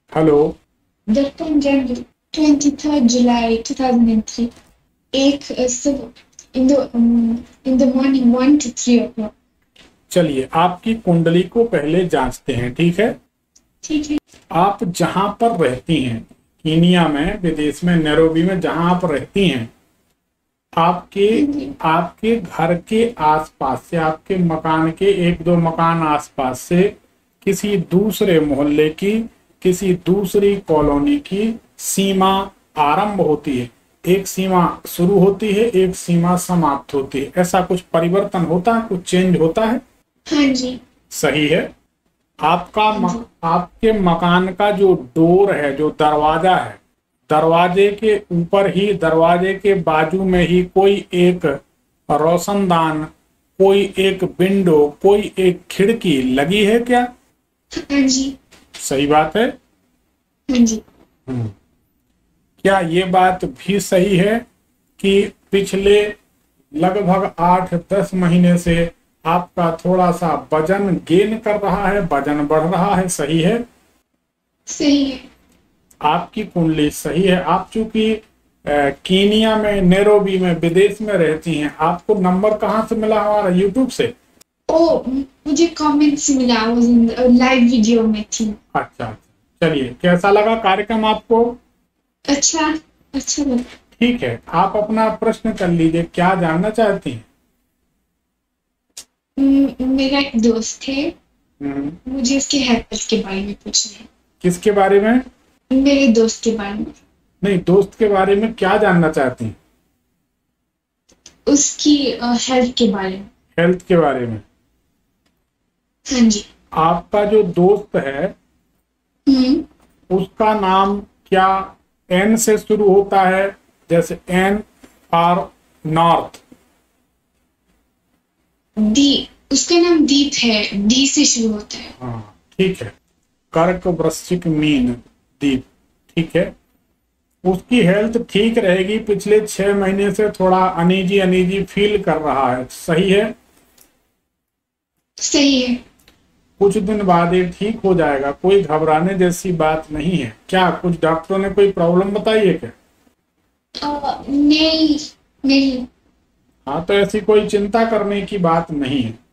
Hello. The 23rd July 2003. In the morning 1 to 3 o'clock. चलिए आपकी कुंडली को पहले जांचते हैं, ठीक है। ठीक है। आप जहां पर रहती हैं, कीनिया में, विदेश में, नैरोबी में, जहां आप रहती हैं, आपके आपके घर के आसपास से, आपके मकान के एक दो मकान आसपास से किसी दूसरे मोहल्ले की, किसी दूसरी कॉलोनी की सीमा आरंभ होती है। एक सीमा शुरू होती है, एक सीमा समाप्त होती है। ऐसा कुछ परिवर्तन होता है, कुछ चेंज होता है? हाँ जी। सही है। आपका हाँ जी। आपके मकान का जो डोर है, जो दरवाजा है, दरवाजे के ऊपर ही, दरवाजे के बाजू में ही कोई एक रोशनदान, कोई एक विंडो, कोई एक खिड़की लगी है क्या? हाँ जी। सही बात है। हाँ जी। क्या ये बात भी सही है कि पिछले लगभग 8-10 महीने से आपका थोड़ा सा वजन गेन कर रहा है, वजन बढ़ रहा है? सही है। सही है। आपकी कुंडली सही है। आप चूंकि कीनिया में, नैरोबी में, विदेश में रहती हैं, आपको नंबर कहाँ से मिला? हमारा यूट्यूब से। मुझे कमेंट से मिला, लाइव वीडियो में थी। अच्छा, चलिए, कैसा लगा कार्यक्रम आपको? अच्छा लगा। ठीक है, आप अपना प्रश्न कर लीजिए, क्या जानना चाहती हैं? मेरा एक दोस्त है, मुझे उसके हेल्थ के बारे में पूछना है। किसके बारे में? मेरे दोस्त के बारे में। नहीं, दोस्त के बारे में क्या जानना चाहती हैं? उसकी हेल्थ के बारे में। हेल्थ के बारे में। हाँ जी। आपका जो दोस्त है, उसका नाम क्या एन से शुरू होता है? जैसे एन फॉर नॉर्थ। दी। उसका नाम दीप है, डी से शुरू होता है। हाँ, ठीक है। कर्क, वृश्चिक, मीन, दीप, ठीक है। उसकी हेल्थ ठीक रहेगी। पिछले 6 महीने से थोड़ा अनईजी अनईजी फील कर रहा है। सही है। सही है। कुछ दिन बाद ये ठीक हो जाएगा, कोई घबराने जैसी बात नहीं है। क्या कुछ डॉक्टरों ने कोई प्रॉब्लम बताई है क्या? नहीं नहीं। हाँ, तो ऐसी कोई चिंता करने की बात नहीं है।